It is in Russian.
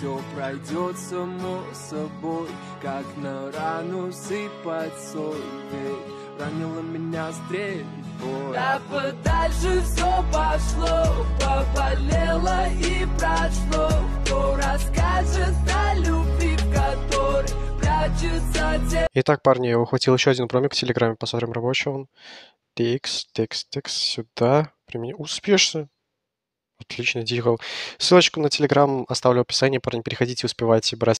все пройдет само собой, как на рану сыпать соль. Ведь ранила меня стрельбой. А подальше все пошло, поболело и прошло. Кто расскажет о любви, в которой прячется те... Итак, парни, я ухватил еще один промик в Телеграме. Посмотрим, рабочий он. TX, сюда. Применить успешно. Отлично, Дигл. Ссылочку на Телеграм оставлю в описании, парни. Переходите, успевайте брать